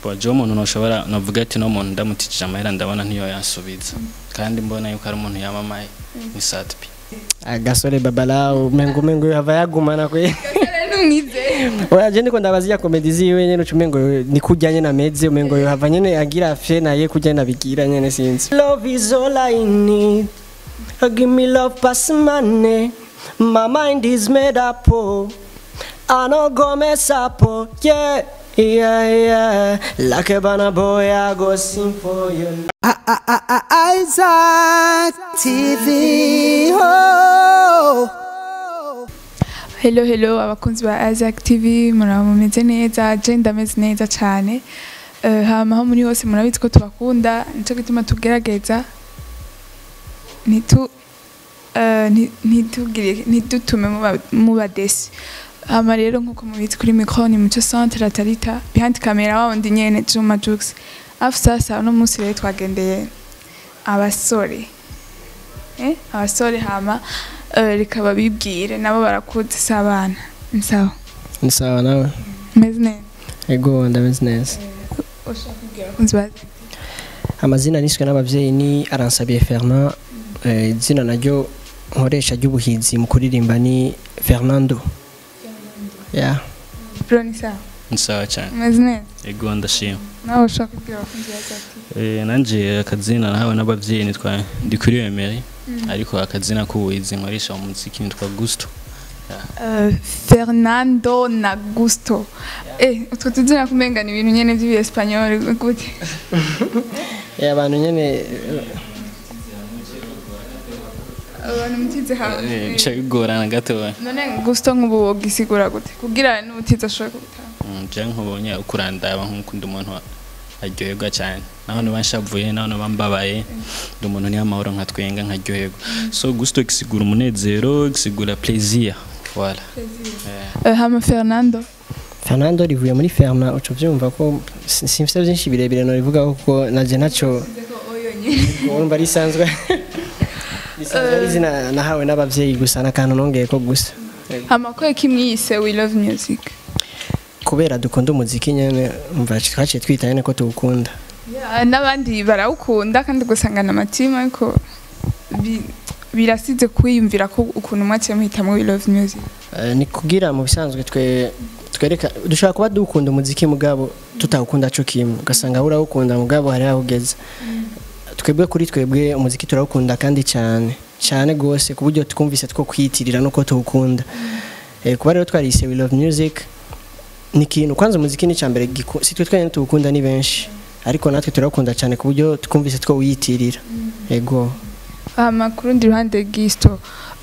Bojo umuntu noshobora novuga ati no muntu ndamutije amahera ndabona ntiyo yansubiza kandi mbona yuko ari umuntu yamamaye ni Satbi agasore babalao mengo hava yagumana kwe oya je ndiko ndabazi ya comedy ziwe nyene ucumengo ni kujyanye na meze umengo hava nyene agira fe naye kujyana bigira nyene sinzi love is all I need give me love pass money my mind is made up I no go mess up yeah like a banana boy I go sing for you Isaac TV oh Hello abakunzi ba Isaac TV muramumeze neza je ndameze neza cyane hama ho muri hose murabizi ko tubakunda nico gituma tugerageza ntitutume mubadesi hama rero nkuko mubizi kuri micro ni muco centre Tarita behind camera wawundi nyene Juma Jux afu sasa no munsi rero twagendeye abasore abasore hama rikaba bibwire nabo barakuze sabana nsawa nawe meze neza ego ndameze neza ushaka kugira kunzwa amazina niswe n'abavyeyi ni Aransabiye Fernand izina naryo nkoresha ry'ubuhizi mu kuririmba ni Fernando yeah Pronisa nsawa cyane meze neza ego ndashima nawe ushaka kugira kunzwa ati nanje akazina nahawe n'abavyeyi nitwa Ndikuriye Emery ariko akazina k'ubuhizi nkoresha mu muziki nitwa Gusto Fernando na Gusto utwo tuzina kumenga ni ibintu nyene by'Espanyol gute abantu nyene abantu mutize hamwe bigorana gato none Gusto nk'ubu gisigura gute kugira n'ubutiza ashobora kubita je nkubonye ukurandaba nk'ukundi umuntu aryoherwa cyane naho banshavuye naho bambabaye ndi umuntu ni amahoro nka twenga nkaryoherwa so Gusto gisigura umunezero gisigura plaisir voilà hama Fernando rivuye muri Fernand uco vyumva ko simfite byinshi birebire no rivuga ko naje naco urumva risanzwe izina nahawe n'abavyeyi gusa nakantu nongeye ko gusa hama ko kimwise we love music kubera dukunda umuziki nyene umva twaciye twita nyene ko tuwukunda n'abandi barawukunda kandi gusangana amatima ariko birasize kwiyumvira ko ukuntu mwaciye muhitamwe we love music ni kugira mu bisanzwe twereka dushaka kuba dukunda umuziki mugabo tutawukunda cyo kimwe ugasanga urawukunda mugabo hari aho ugeze twebwe kuri twebwe umuziki turawukunda kandi cyane gose ku buryo twumvise two kwiyitirira nuko tuwukunda kuba rero twarise we love music ni kintu kwanza umuziki ni cyambere si twe twene tuwukunda ni benshi ariko natwe turawukunda cyane ku buryo twumvise two wiyitirira ego amakuru ndi ruhande Gusto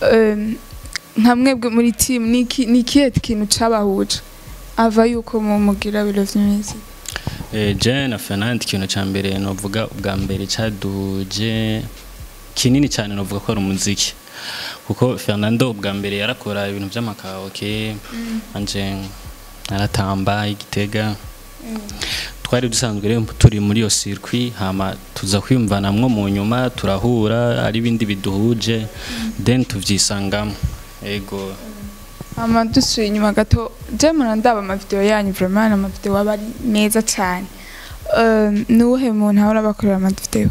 nka mwebwe muri team ni kihe kintu cabahuje ava yuko mugira we love music je na Fernand ikintu cyambere novuga ubwa mbere caduje kinini cyane novuga ko ari umuziki kuko Fernando ubwa mbere yarakora ibintu by'amakaoke anje aratamba igitega twari dusanzwe rero turi muri yo circuit hama tuza kwiyumvanamwo mu nyuma turahura ari bindi biduhuje then tuvyisangamo ego ama dusuye inyuma gato je murandaba ama video yanyu vraiment ama video aba meza cyane nuhe muntu ahora bakorera ama video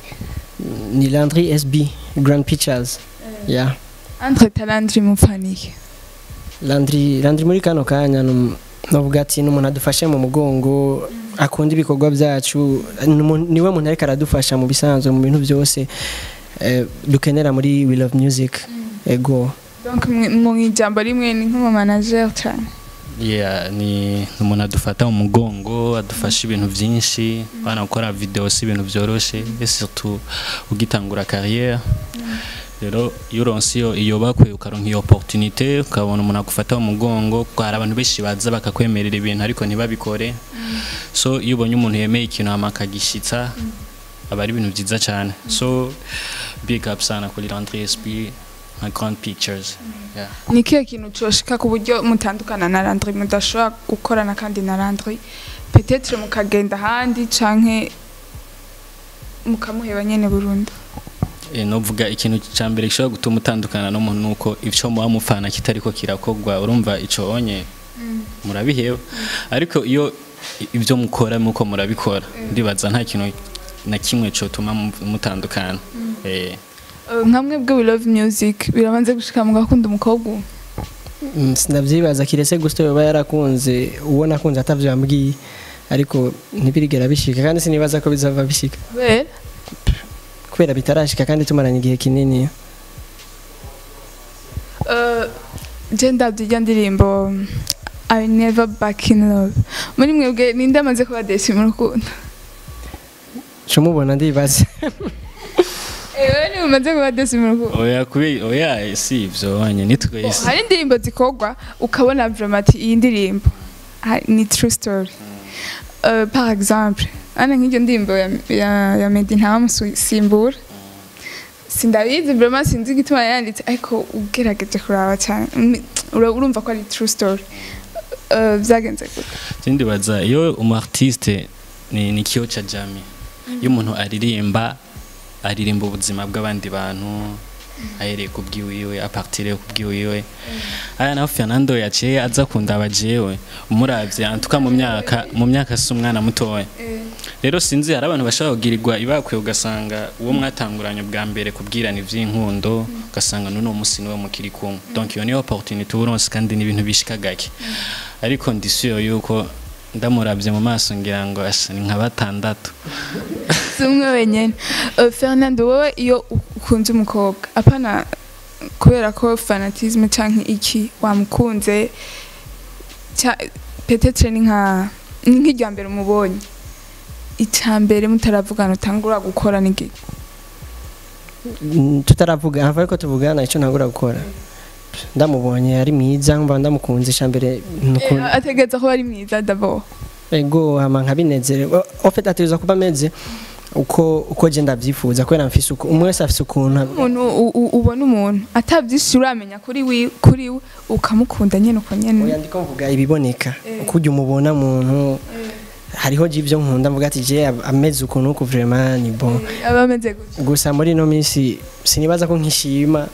ni Landry SB Grand Pictures yeah entre Landry mupfanike Landry muri kano kanya novuga ati n'umuntu adufashe mu mugongo akunda ibikorwa byacu niwe muntu ariko aradufasha mu bisanzwe mu bintu byose dukenera muri we love music ego donc mu ijambo rimwe ni nk'umu manager cyane ni umuntu adufata mu mugongo adufasha ibintu byinshi bana gukora video si ibintu byoroshe et surtout ugitangura carrière rero yuronsi iyo bakwe ukaronka iyo opportunité ukabona umuntu agufata mu mugongo kwara abantu beshi baza bakakwemerera ibintu ariko ntibabikore so iyo ubonye umuntu yemeye ikintu amakagishitsa aba ari ibintu byiza cyane so big up sana kuri Landry SB na Grand Pictures ni kihe kintu coshika ku buryo mutandukana na Landry mudashobora gukorana kandi na Landry peut-être mukagenda handi canke mukamuheba nyene burundu novuga ikintu cyambere gishobora gutuma utandukana no muntu nuko ivyo muba mufana kitariko kirakogwa urumva ico onye murabiheba ariko iyo ibyo mukora muko murabikora ndibaza nta kintu na kimwe cotuma mutandukana nkamwe bwo we love music birabanze gushika mu gakunda umukobwa sinavyibaza kirese gusto yoba yarakunze uwo nakunze atavyo yambwiye ariko ntibirigera bishika kandi sinibaza ko bizava bishika kubera bitarashika kandi tumaranye igihe kinini je ndavye ndirimbo I never back in love muri mwebwe ninde amaze kuba desi mu rukundo mubona ndibaza ni umaze kuba desi mu rukundo oya si ivyo wanye nitwese hari indirimbo zikorwa ukabona vraiment iyi ndirimbo ni true story par exemple ana nk'iryo ndirimbo ya Medi ntamusimbura sindabizi vraiment sinzi igituma yanditse ariko ugerageje kuraba cyane urumva ko ari true story byagenze gute ndibaza iyo umartiste ni kiyo cha jamii iyo umuntu aririmba ubuzima bw'abandi bantu ahereye kubwiwiwe apartire kubwiwiwe aya na Fernando yaciye aza kundaba jewe umuravye antuka mu myaka si umwana mutoya rero sinzi hari abantu bashaka kugirirwa ibakwe ugasanga uwo mwatanguranye bwa mbere kubwirana ivy'inkundo ugasanga nuno musi niwe mukiri kumwe donc iyo ni opportunité uronse kandi n'ibintu bishika gake ariko ndisuyo yuko ndamuravye mu maso ngira ngo ni nka batandatu sumwe wenyene Fernando wowe iyo ukunze umukobwa apana kubera ko fanatisme canke iki wamukunze peut-être ni nk'irya mbere umubonye icambere mutaravugana utangura gukora niki tutaravuga hava ariko tuvugana ico ntangura gukora ndamubonye ari mwiza mba ndamukunze icambere ategeza ko ari mwiza d'abord ego hama nkabinezere en fait ateza kuba meze uko je ndavyifuza kwera mfise uko umwe wese afise ukuntu ubona umuntu atavyisi uramenya kuri we ukamukunda nyene uko nyene oya ndiko mvuga ibiboneka ukujya umubona muntu hariho jivyo nkunda mvuga ati je ameze ukuntu uko vraiment ni bon abameze gute gusa muri no minsi sinibaza ko nkishima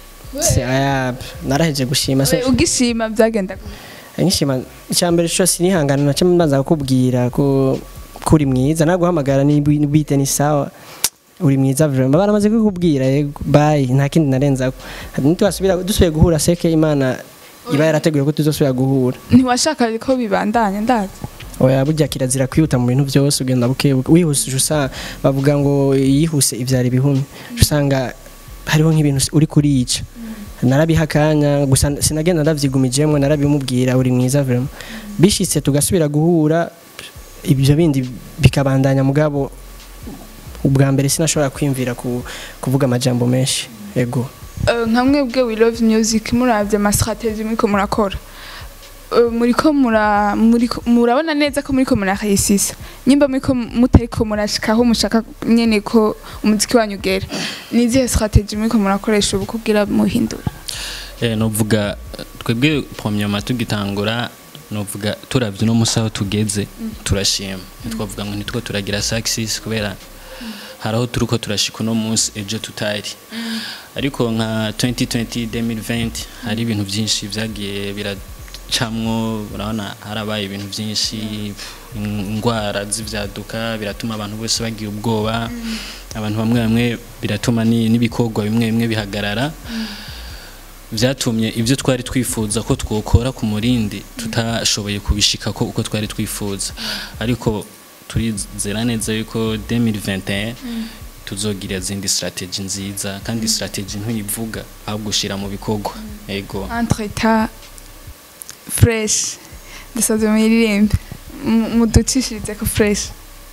naraheje gushima ugishima byagenda nkishima icyambere cyo sinihangana nace mbanza kukubwira ko kuri mwiza naguhamagara nibite ni sawa uri mwiza vraiment baramaze kukubwira bye nta kindi narenza ko ntitwasubira dusubiye guhura seke Imana iba yarateguye ko tuzosubira guhura ntiwashaka ko bibandanye ndazi oya burya kirazira kwihuta mu bintu byose ugenda bukebuke wihuse usa bavuga ngo yihuse ivyari bihumye usanga hariho nk'ibintu uri kuriyica narabihakanya gusa sinagenda ndavyigumijemwe narabimubwira uri mwiza vraiment bishitse tugasubira guhura ibyo bindi bikabandanya mugabo ubwa mbere sinashobora kwimvira kuvuga amajambo menshi ego nkamwe bwe we love music muravye ama strategy muriko murakora muriko murabona neza ko muriko murahayisisa nyimba muriko mutariko murashikaho mushaka nyene ko umuziki wanyu ugera nizihe strategy muriko murakoresha ubu kugira muhindura novuga twebwe premièrement tugitangura novuga turavye no musaho tugeze turashima twavuga ngo nitwo turagira success kubera haraho turuko turashika no munsi ejo tutari ariko nka 2020 2020 hari ibintu byinshi vyagiye camwo urabona harabaye ibintu byinshi ingwara z'ivyaduka biratuma abantu bose bagiye ubwoba abantu bamwe biratuma n'ibikorwa bimwe bihagarara vyatumye ivyo twari twifuza ko twokora ku murindi tutashoboye kubishika ko uko twari twifuza ariko turizera neza yuko 2021 tuzogira zindi strategy nziza kandi strategy ntuyivuga ahubwo ushira mu bikorwa ego entreta fresh ndasaze mu ririmba muducishirize ko fresh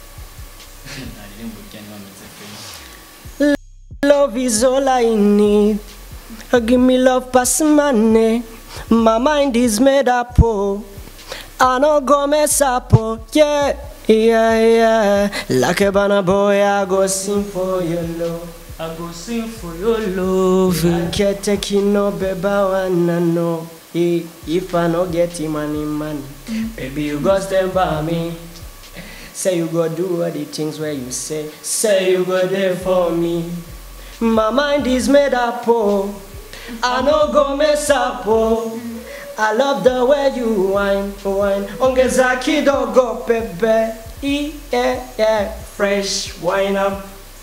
love is all I need. Give me love pass money. My mind is made up, oh. I no go mess up, oh. Yeah. Like a banana boy, I go sing for your love. I go sing for your love. I can't take you no baby, wanna know. If I no get him money, baby you go stand by me. Say you go do all the things where you say you go there for me. My mind is made up, oh. I no go mess up, oh. I love the way you whine, whine. Ongeza kidogo pepe. Yeah, fresh wine up.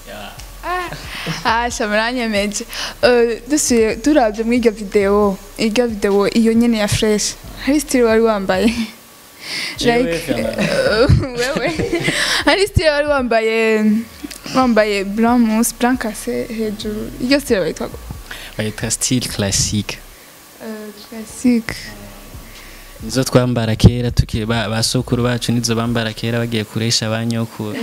Shamaranya meje. Dusuye turabye muri iryo video iyo nyene ya fresh. Hari style wari wambaye. Like wewe. Hari style wari wambaye blanc mousse blanc cassé hejuru. Iyo style witwa bayita style classique. Classique. Nizo twambara kera tukiri basokuru bacu nizo bambara kera bagiye kuresha abanyokuru.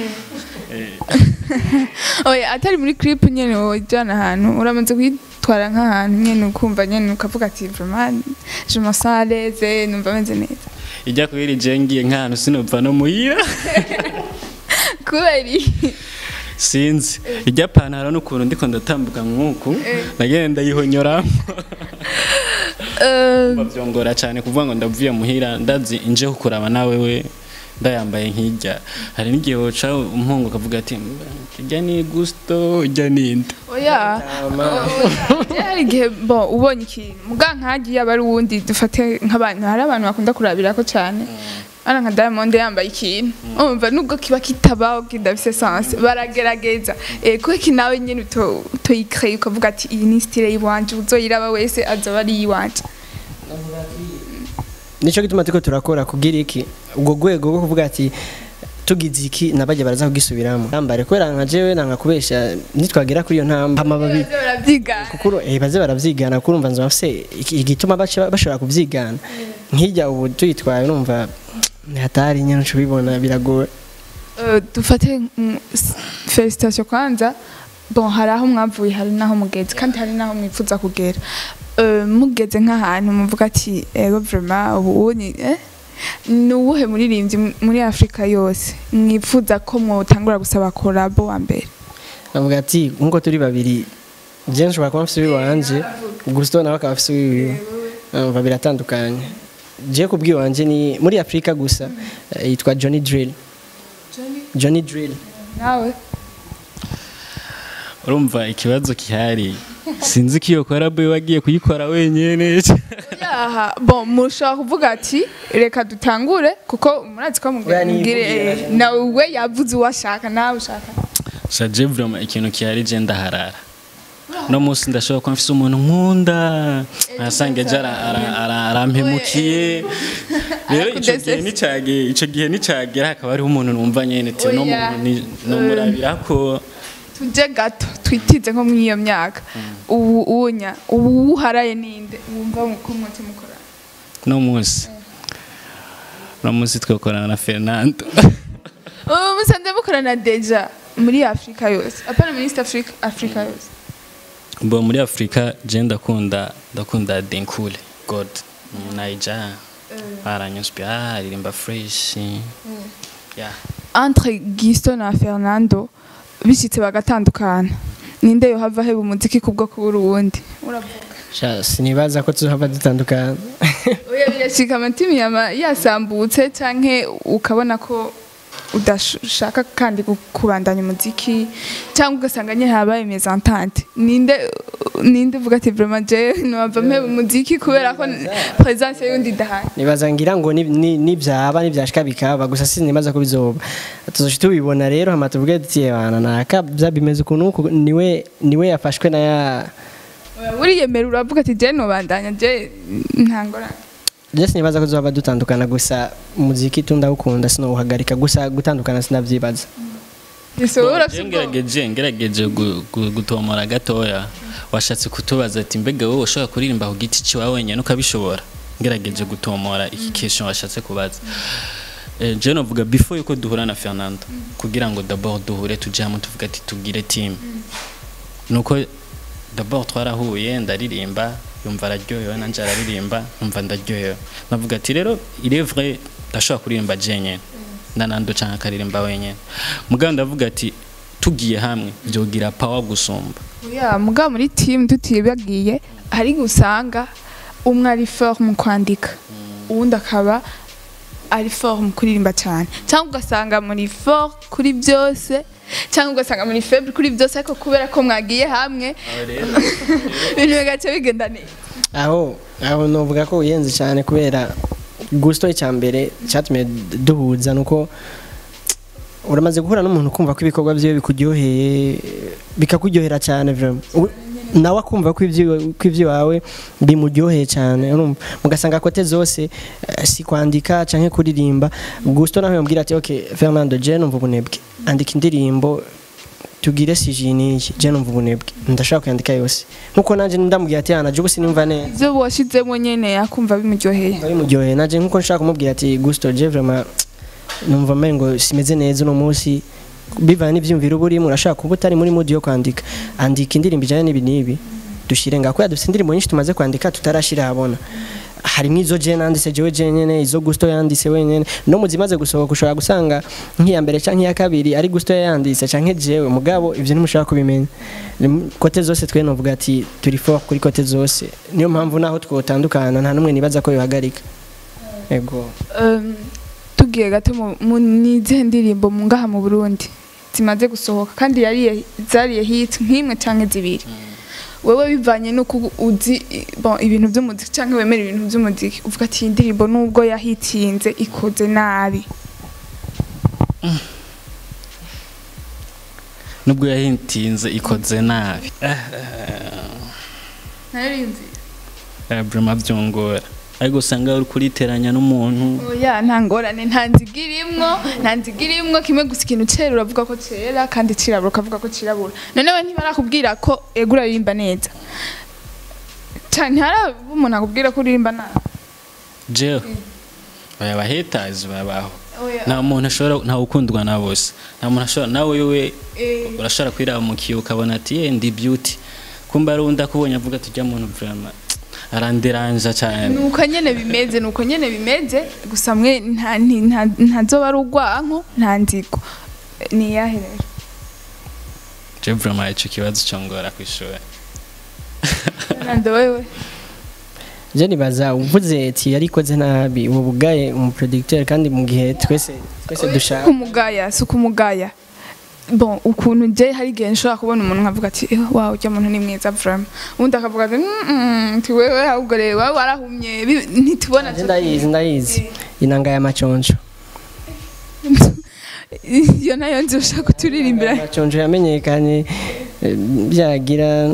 Oya atari muri clip nyene wojana ahantu uramaze kwitwara nk'ahantu nyene ukumva nyene ukavuga ati vraiment je me sens à l'aise numva meze neza. Ijya kubiri jengiye nk'ahantu sinumva no muhira. Kuberi sinzi ijya pantaro n'ukuntu ndiko ndatambuka nk'uku nagenda yihonyora. Bavyongora cyane kuvuga ngo ndavuye muhira ndazi inje kukuraba nawe we ndayambaye nkijya hari n'igihe woca umpungu kavuga ati kijya ni gusto ijya ninde. Oya hari igihe bo ubonye ikintu muga nkagiye abari wundi dufate nk'abantu hari abantu bakunda kurabira ko cyane ana nka Diamond yambaye ikintu umva nubwo kiba kitabaho kidafise sens baragerageza ko iki nawe nyene utoyicreye ukavuga ati iyi ni style yiwanje uzoyiraba wese azoba ari yiwanje. Nico gituma tiko turakora kugira iki ubwo gwego bwo kuvuga ati tugize iki nabaje baraza kugisubiramo nambare kwera nka jewe nanga kubesha nitwagera kuri iyo ntamba amababi kuko baze baravyigana kurumva nzo bafise igituma bashobora kuvyigana nkijya ubu tuyitwaye numva hatari nyene cubibona biragoye. Dufate felicitation kwanza bon hari aho mwavuye hari naho mugeze kandi hari naho mwifuza kugera. Mugeze nk'ahantu muvuga ati ego vraiment ubu ni uwuhe muririmbyi muri Afrika yose mwifuza ko mwotangura gusaba collabo wa mbere? Navuga ati nkuko turi babiri je nshobora kuba mfise wanje Gusto nawe akaba afise wiwe biratandukanye. Je kubwi wanje ni muri Afrika gusa yitwa Johnny Drill. Nawe urumva ikibazo kihari sinzi kiyo collabo wagiye kuyikora wenyene. Yaha bon mushaka kuvuga ati reka dutangure kuko murazi ko mugire nawe yavuze washaka nawe ushaka. Je vraiment ikintu kihari je ndaharara no musi ndashobora ko mfise umuntu nkunda nasange jara arampemukiye rero ico gihe nicagera hakaba ari umuntu numva nyene te no muntu no murabira ko tuje gato twitize nko mwiyo myaka ubu uharaye ninde wumva ko mwete mukorana no musi twakorana na Fernando. Musanze mukorana deja muri Afrika yose apana muri East Africa yose. Bo muri Afrika je ndakunda Denkule God Naija aranyuspia ririmba fresh. Yeah. Entre Gusto na Fernando bishitse bagatandukana ninde yo hava heba umuziki kubwo kubura uwundi uravuga? Sinibaza ko tuzohava dutandukana. Oya birashika amatimi yasambutse canke ukabona ko udashaka kandi kubandanya umuziki cyangwa ugasanga nyine habaye mezantante ninde uvuga ati vraiment je nova mpe umuziki kubera ko presence yundi dahari? Nibaza ngira ngo nivyaba nivyashika bikaba gusa sinibaza ko bizoba tuzoshita ubibona rero hama tuvuge ati bana naka byabimeze ukuntu niwe yafashwe na ya uriyemera uravuga ati je no bandanya je ntangora. Just nibaza ko tuzoba dutandukana gusa umuziki tundawukunda sinowuhagarika gusa gutandukana sinavyibaza. Ngerageje gutomora gatoya washatse kutubaza ati mbega wowe ushobora kuririmba ku giti cyawe wenyine ukabishobora? Ngerageje gutomora iki question washatse kubaza. Je novuga before yuko duhura na Fernando kugira ngo d'abord duhure tuje hamwe tuvuga ati tugire team nuko d'abord twarahuye ndaririmba yumva araryohewe nanje araririmba numva ndaryohewe navuga ati rero il est vrai ndashobora kuririmba jenyene nanando cyangwa akaririmba wenyene mugabo ndavuga ati tugiye hamwe byogira power gusumba. Mugabo muri team tutibagiye hari gusanga umwe ari fort mu kwandika uwundi akaba ari fort mu kuririmba cyane cyangwa ugasanga muri fort kuri byose cyangwa ugasanga muri faible kuri byose ariko kubera ko mwagiye hamwe ibintu bigace bigenda neza. aho novuga ko uyenze cyane kubera gusto icyambere cyatumye duhuza nuko uramaze guhura n'umuntu kumva ko ibikorwa bye bikuryoheye bikakuryohera cyane vraiment nawe akumva ko ivyo wawe bimuryoheye cyane mugasanga kote zose si kwandika canke kuririmba gusto nawe yambwira ati okay Fernando je numva ubunebwe andika indirimbo tugire sijini je numva ubunebwe ndashaka kwandika yose nkuko nanje ndamubwira ati ana je ubusi nimva neza zo washizemo nyene akumva bimuryoheye nanje nkuko nshaka kumubwira ati gusto je vraiment numva mengo simeze neza no munsi bivana n'ivyumviro buri murashaka kuba utari muri mode yo kwandika andika indirimbo ijanye n'ibi dushire ngako yadufite indirimbo nyinshi tumaze kwandika tutarashira habona harimo izo je nanditse jewe jenyene izo gusto yanditse wenyene no muzimaze gusohoka ushobora gusanga nk'iya mbere canke iya kabiri ari gusto yanditse canke jewe mugabo ivyo ntimushaka kubimenya kote zose twe novuga ati turi fort kuri kote zose niyo mpamvu naho twotandukana nta numwe nibaza ko yohagarika ego tugiye gato mu nize ndirimbo mu ngaha mu Burundi zimaze gusohoka kandi zariye hit nk'imwe canke zibiri wewe bivanye nuko uzi ibintu by'umuziki canke wemera ibintu by'umuziki uvuga ati indirimbo nubwo yahitinze ikoze nabi nubwo yahitinze ikoze nabi narinzi brema byongora ariko usanga uri kuriteranya n'umuntu oya ntangorane ntanzigirimwo kimwe gusa ikintu cera uravuga ko cera kandi cirabura ukavuga ko cirabura none we ntibarakubwira ko egura ririmba neza cyane hari umuntu akubwira ko uririmba nabi jewe baya haters babaho nta muntu ashobora nta ukundwa na bose nta muntu ashobora nawe yowe urashobora kwiraba mu kiyo ukabona ati ndi beauty kumba runda kubonye avuga tujya muntu vraiment aranderanja cyane nuko nyene bimeze gusa mwe ntazoba ari urwanko nta nzigo ni yaherera je vraiment ico kibazo cyongora kwishura nando wewe je nibaza uvuze ati yarikoze nabi ubugaye umuproducteur kandi mu gihe twese dushaka kumugaya bon ukuntu je hari gihe nshobora kubona umuntu nkavuga ati wow ujya muntu ni mwiza vraiment undi akavuga ati wewe ahubwo rero warahumye ntitubona ndayizi inanga ya maconjo iyo nayo nzosha kuturirimbira maconjo yamenyekanye byagira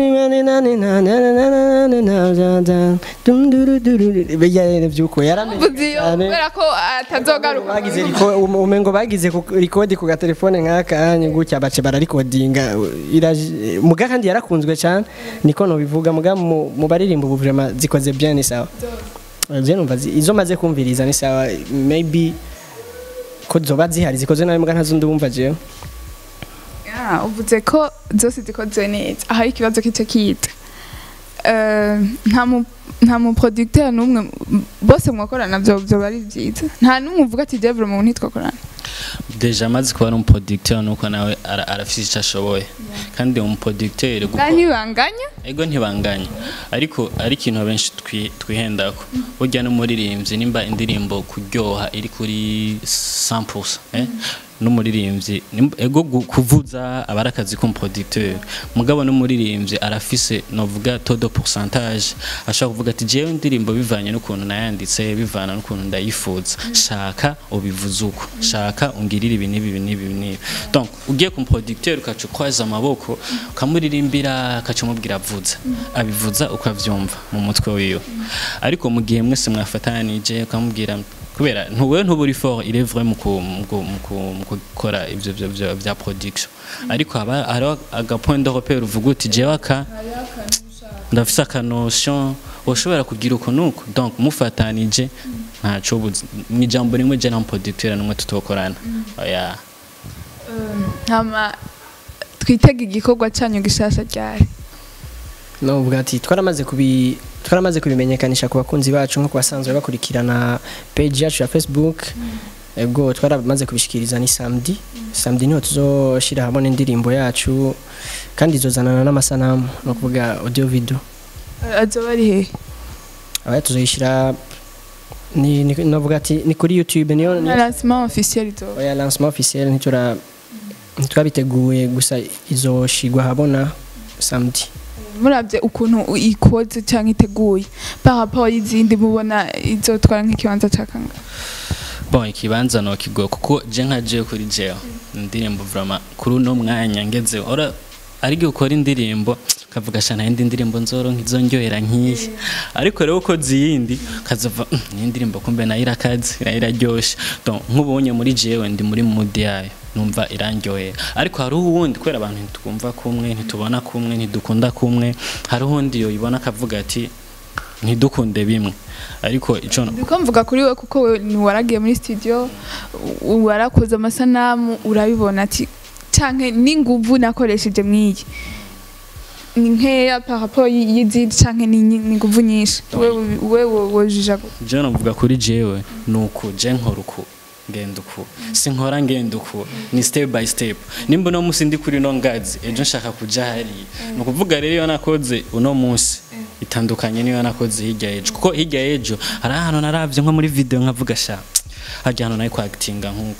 bejyane byuko yaramenye ko atazogaruka bagize umengo bagize record ku gatelefone nk'akanye gutya bace bararikodinga muga kandi yarakunzwe cyane niko no bivuga muga mu baririmbo ubu vraiment zikoze bien ni sawa je numva izo maze kumviriza ni sawa maybe ko zoba zihari zikoze nawe muga ntazo ndumva je uvuze ko zose zikoze neza aha ikibazo kice kita nta mu producteur numwe bose mwakorana byo bari byiza nta numwe uvuga ati je vraiment ntitwakorana deja maze kuba un producteur nuko nawe arafise icyo ashoboye kandi un producteur ntibanganya ego ntibanganya ariko ari ikintu benshi twihendako burya no muririmbyi nimba indirimbo kuryoha iri kuri 100% n'umuririmbyi ego kuvuza abarakazi ko producteur mugabo n'umuririmbyi arafise novuga todo pourcentage ashaka kuvuga ati jewe indirimbo bivanye n'ukuntu nayanditse bivana n'ukuntu ndayifuza shaka ubivuze uko shaka ungirira ibi nibi donc ugiye ku producteur ukacu kwaza amaboko ukamuririmbira akacumubwira abivuza ukavyumva mu mutwe wiwe ariko mu gihe mwese mwafatanije ukamubwira kubera ntuwe ntuburi fort il est vraiment mu gukora ivyo bya production ariko aba ari aga point de repère uvuga uti jewe aka ndafisa ka notion ushobora kugira uko nuko donc mufatanije ntaco mu jambo rimwe je na producteur numwe tutokorana oya hama twitega igikorwa cyanyu gishasha cyane no uvuga ati twaramaze kubimenyekanisha ku bakunzi bacu nko kwasanzwe bakurikirana page yacu ya Facebook ego twaramaze kubishikiriza ni samedi niho tuzoshira hamwe indirimbo yacu kandi izozanana n'amasanamu no kuvuga audio video azoba ari he aba tuzoyishira ni novuga ati ni kuri YouTube niyo lancement officiel to oya lancement officiel ntitwabiteguye gusa izoshigwa habona samedi muravye ukuntu ikoze canke iteguye par rapport y'izindi mubona izotwara nk'ikibanza cakanga bon ikibanza no kigoye kuko je nkaje kuri jewe indirimbo vraiment kuri uno mwanya ngeze ora ari gukora indirimbo kavuga shana indi ndirimbo nzoro nkizonjohera nkiyi ariko rero uko ziyindi kazova ni indirimbo kumbe na irakazi iraryoshe donc nkubonye muri jewe ndi muri mood yayo numva irandyohera ariko hari uwundi kwera abantu ntitwumva kumwe ntitubona kumwe ntidukunda kumwe hari uwundi yo ibona kavuga ati ntidukunde bimwe ariko ico ndiko mvuga kuri we kuko we ni waragiye muri studio warakoze amasanamu urabibona ati canke n'inguvu nakoresheje mwiyi ni nkeya par rapport y'izindi canke ni nguvu nyinshi wewe wojija je navuga kuri jewe nuko je nkora uko ngenda uko sinkora ngenda uko ni step by step nimba no musi ndi kuri no ngazi ejo nshaka kuja hari no kuvuga rero yo nakoze uno munsi itandukanye niyo nakoze hirya ejo kuko hirya ejo hari ahantu naravye nko muri video nkavuga sha hajya hano nayo actinga nkuko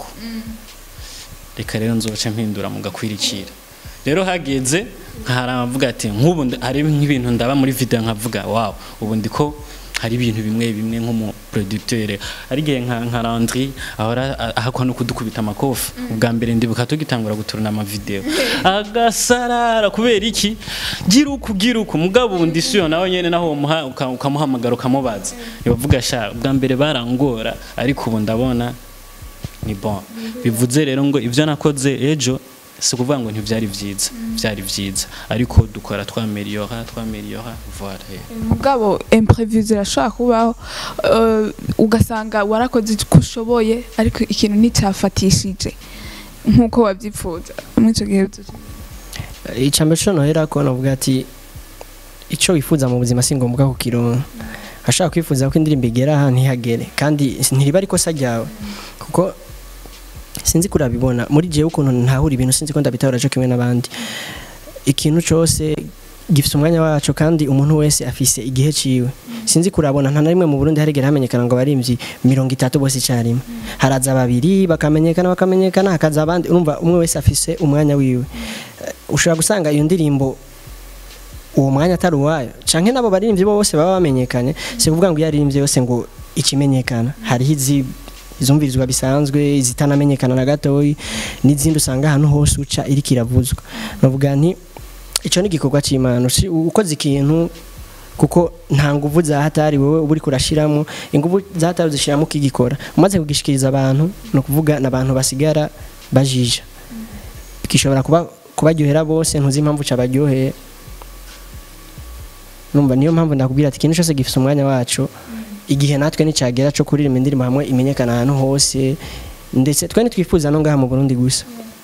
reka rero nzoce mpindura mugakwirikira rero hageze nkaravuga ati nkubu hari nk'ibintu ndaba muri video nkavuga wow ubu ndiko hari ibintu bimwe bimwe nko mu producteur ari gihe nka Landry ahora ahakwa no kudukubita amakofi ubwa mbere ndibuka tugitangura guturuna ama video agasarara kubera iki gira uko mugabo undi siyo nawe nyene naho ukamuhamagara ukamubaza bavuga sha ubwa mbere barangora ariko ubu ndabona ni bon bivuze rero ngo ivyo nakoze ejo sikuvuga ngo ntivyari vyiza ariko dukora twameliora voilà mugabo imprévu zirashaka kubaho ugasanga warakoze kushoboye ariko ikintu nticyafatishije nkuko wavyipfuza muri ico gihe icambe cyo nohera ko navuga ati ico wifuza mu buzima singombwa kukironka ashaka kwifuza ko indirimbo igera ahantu ihagere kandi ntiriba ariko sajyawe kuko sinzi kurabibona muri jewe ukuntu ntahura ibintu sinzi ko ndabitahura cyo kimwe nabandi ikintu cyose gifite umwanya wacu kandi umuntu wese afise igihe ciwe sinzi kurabona nta narimwe mu Burundi harigera hamenyekana ngo abarimvyi 30 bose cyarimo haraza babiri bakamenyekana hakaza abandi urumva umwe wese afise umwanya wiwe ushobora gusanga iyo ndirimbo uwo mwanya atari uwayo canke nabo barimvyi bose baba bamenyekanye si kuvuga ngo yaririmbye yose ngo ikimenyekana hariho izumvirizwa bisanzwe zitanamenyekana na gatoyi n'izindi usanga ahantu hose uca iri kiravuzwa navuga nti ico ni gikorwa c'Imana ukoze ikintu kuko nta nguvu za hatari wowe uburi kurashiramo inguvu za hatari zishiramo kigikora umaze kugishikiriza abantu no kuvuga nabantu basigara bajija bikishobora kubaryohera bose ntuzi impamvu cabaryoheye numva niyo mpamvu ndakubwira ati ikintu cyose gifite umwanya wacu igihe natwe nicagera cyo kuririmba indirimbo hamwe imenyekana ahantu hose ndetse twe nitwifuza no ngaha mu Burundi gusa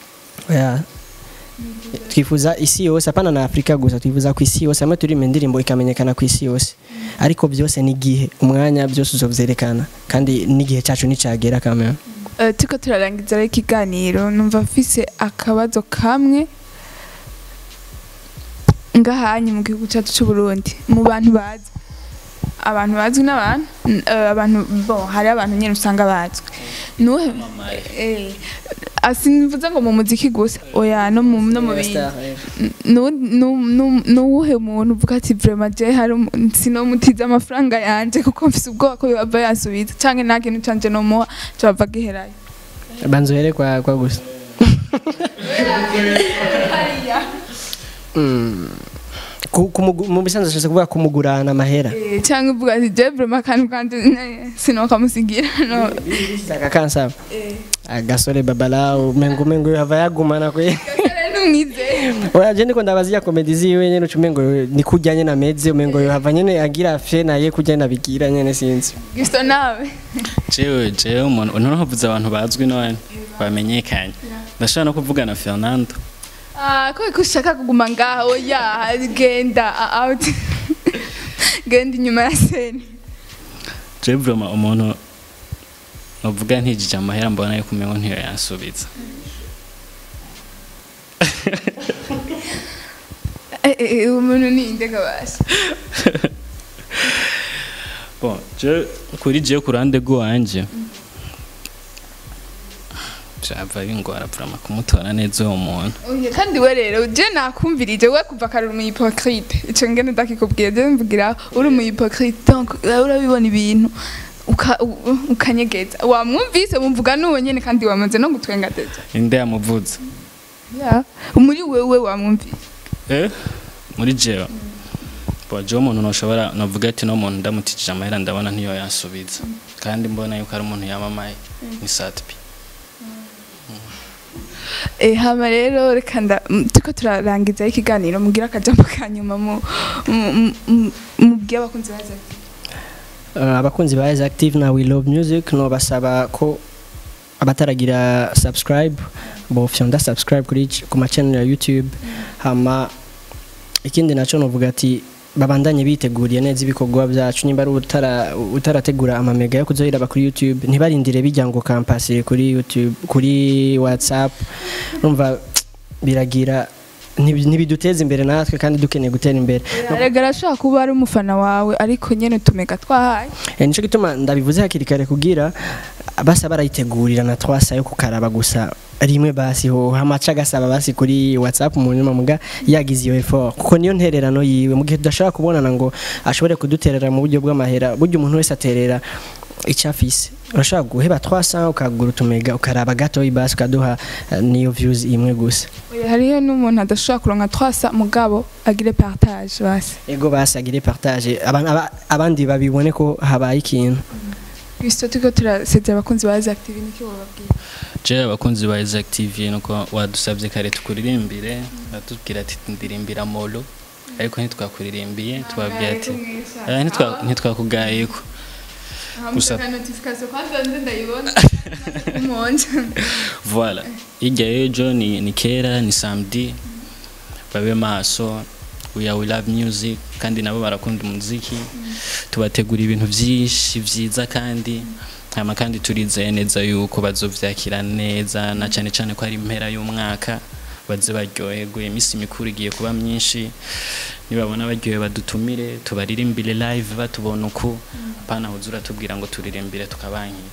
twifuza isi yose apana na Afrika gusa twifuza ku isi yose hamwe turirimba indirimbo ikamenyekana ku isi yose ariko byose ni gihe umwanya byose uzovyerekana kandi n'igihe cyacu nicagera kamera tuko turarangiza ikiganiro numva mfise akabazo kamwe ngahanye mu gihugu cyacu cy'u Burundi mu bantu bazi abantu bazwi n'abantu abantu bon hari abantu nyene usanga bazwi nuhe asinvuze ngo mu muziki gusa oya no mu nuhe muntu uvuga ati vraiment je hari sinomutiza amafaranga yanje kuko mfise ubwoba ko baba yasubiza canke nta kintu canje no muha cyava giherayo banzohere kwa gusa mu bisanzwe cyose kuvuga kumugurana amahera cyangwa uvuga ati je vraiment kandi sinoka musigira no akakansa agasore babalao mengo yava yagumana kwe oya je ndiko ndabaziya comedy ziwe nyene ucumengo ni kujyanye na meze umengo yava nyene agira fe naye kujyana bigira nyene sinzi gisto nawe jewe umuntu unavuze abantu bazwi none bamenyekanye ndashaka no kuvuga na Fernando ko kushaka kuguma ngaha oya genda out genda inyuma ya scene je vraiment umuntu uvuga ntijije amahera mbona yo kumengo ntiyo yansubiza umuntu ni indega basi bon je kuri je kurande go anje byava bingora vrama kumutora neza uwo muntu. Kandi we rero je nakumvirije we kuva kare uri hypocrite ico ngene ndakikubwiye je mvugira uri mu hypocrite donc urabibona ibintu ukanyegeza wamwumvise mumvuga nuwo nyene kandi wamaze no gutwenga deja inde yamuvuza muri wewe wamwumvise muri jewe bojo umuntu noshobora novuga ati no muntu ndamutijije amahera ndabona ntiyo yansubiza kandi mbona yuko ari umuntu yamamaye ni satpi hama rero reka tuko turarangiza ikiganiro mugira akajambo kanyuma mu bw'abakunzi baza abakunzi ba Active na We Love Music no basaba ko abataragira subscribe bo fyonda subscribe kuri ku channel ya YouTube hama ikindi naco novuga ati babandanye biteguriye neza ibikorwa byacu nimba utarategura amamega yo kuzohira kuri YouTube ntibarindire bijyango campus kuri YouTube kuri WhatsApp urumva biragira ntibiduteza imbere natwe kandi dukeneye gutera imbere regara shaka kuba ari umufana wawe ariko nyene tumega twahaye nico gituma ndabivuze hakiri kare kugira basa barayitegurira na twasa yo kukaraba gusa rimwe basi ho hamaca gasaba basi kuri WhatsApp mu nyuma muga yagize iyo effort kuko niyo ntererano yiwe mu gihe tudashaka kubonana ngo ashobore kuduterera mu buryo bw'amahera buryo umuntu wese aterera icyafise urashaka guheba 300 ukagura utumega ukaraba gato ibasi ukaduha niyo views imwe gusa hariyo n'umuntu adashaka kuronka 300 mugabo agire partage basi ego basi agire partage abandi babibone ko habaye ikintu Kristo tuko turaseze abakunzi ba Active niki wababwiye je abakunzi ba Active nuko wadusabye kare tukuririmbire atubwira ati ndirimbira molo ariko ntitwakuririmbiye twabwiye ati ntitwakugayeko gusa notification kwanza ndayibona umonje voilà ijya ejo ni kera ni samedi babe maso we love music kandi nabo barakunda umuziki tubategura ibintu byinshi byiza kandi hama kandi turizeye neza yuko bazovyakira neza na cyane cyane ko ari impera y'umwaka baze baryoherwe imisi mikuru igiye kuba myinshi nibabona baryohe badutumire tubaririmbire live batubona uko pana huzura tubwira ngo turirimbire tukabanki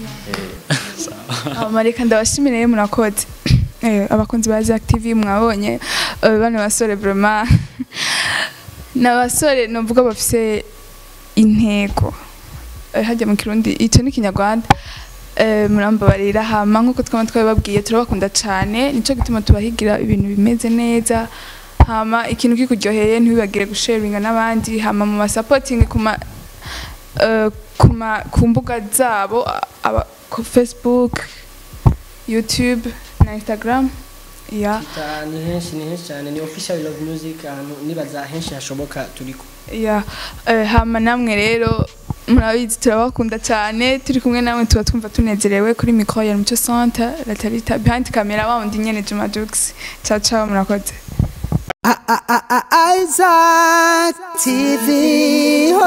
amareka ndabashimire murakoze abakunzi ba Active mwabonye bane basore vraiment n'abasore novuga bafise intego hajya mu kirundi icyo ni kinyarwanda murambabarira hama nkuko twababwiye turabakunda cyane nico gituma tubahigira ibintu bimeze neza hama ikintu kikuryoheye ntibibagire gusharinga n'abandi hama mu supporting ku mbuga zabo ku Facebook YouTube na Instagram ya ni henshi cyane ni official love music nibaza henshi hashoboka turiko ya hama namwe rero murabizi turabakunda cyane turi kumwe namwe tuba twumva tunezerewe kuri micro ya Muco Centre la Talita behind camera wawundi nyene Juma Jux ciao murakoze Isaac TV